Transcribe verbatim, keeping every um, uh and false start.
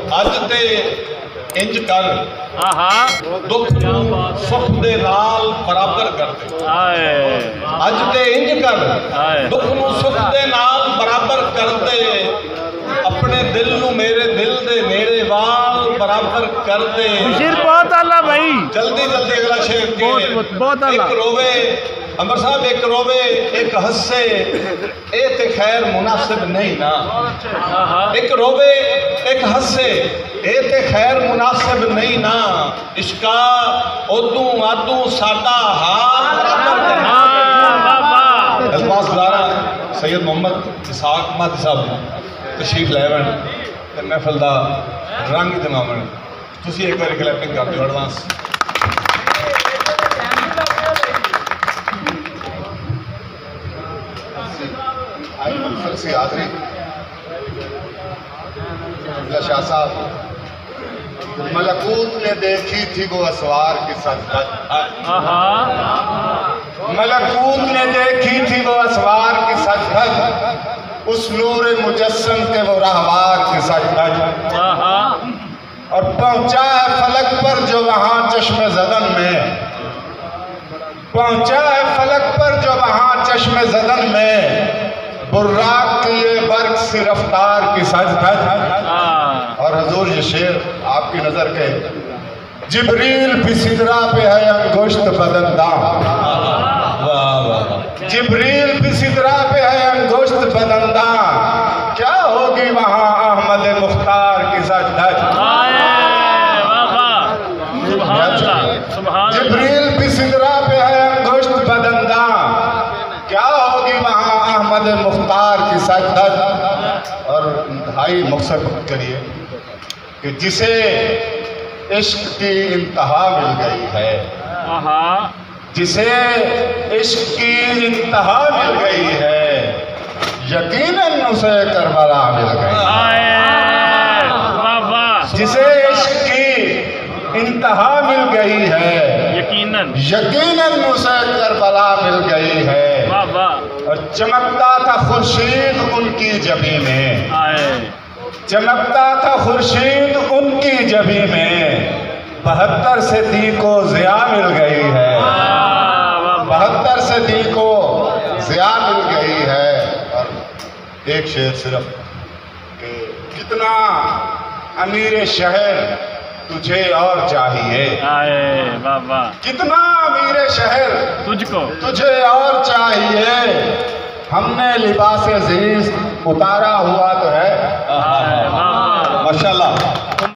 अज ते इंज कर दुख सुख दे नाल बराबर कर दे। अज ते इंज कर दुख नू सुख दे नाल बराबर कर दे। अपने दिल नू मेरे दिल दे नेड़े वाल बराबर कर दे। शेर बहुत आला भाई, जल्दी जल्दी अगला शेर के बहुत बहुत आला। एक रोवे अमर साहब, एक रोवे एक हंसे, ए ते खैर मुनासिब नहीं ना। एक रोवे एक हंसे, ए ते खैर मुनासिब नहीं ना। इश्का ओदू आदू साडा हाल बराबर। अल्फाज गुजारा सैयद मोहम्मद इसहाक महदी साहब तशरीफ लैवन ते महफिल दा रंग जमावन। तुसी एक बार क्लैपिंग कर दिओ एडवांस। से हाजरी शाह साहब, मलकूत ने देखी थी वो असवार की सजदत। मलकूत ने देखी थी वो असवार की सजदत, उस नूर मुजस्सम के वो रहवार की सजदत। और पहुंचा है फलक पर जो वहां चश्मे ज़दन में, पहुंचा है फलक पर जो वहां चश्मे ज़दन में, बुर्राक की ये बर्क सी रफ्तार की सजदत। और हुजूर ये शेर आपकी नजर के, जिब्रील भी सिदरा पे है अंगुश्त बदनदाम, जिब्रील भी सिदरा पे है अंगुश्त बदनदाम, क्या होगी वहां अहमद मुख्तार की सजदत। जिब्रील भी सिदरा पे है अंगुश्त बदनदाम, क्या होगी वहां अहमद मुख्तार की सजदत। और इंतहाई मकसद करिए कि जिसे इश्क की इंतहा मिल गई है, जिसे इश्क की इंतहा मिल गई है, यकीनन उसे करबला मिल गई। जिसे इश्क की इंतहा मिल गई है, यकीनन यकीनन उसे करबला मिल गई है। और चमकता था खुर्शीद उनकी जबी में, चमकता था खुर्शीद उनकी जबी में, बहत्तर सदी को ज़िया मिल गई है, बहत्तर सदी को ज़िया मिल गई है। और एक शेर सिर्फ कि कितना अमीर शहर तुझे और चाहिए, बाबा कितना अमीर शहर तुझको तुझे और चाहिए। हमने लिबास अजीज उतारा हुआ तो है। माशाल्लाह।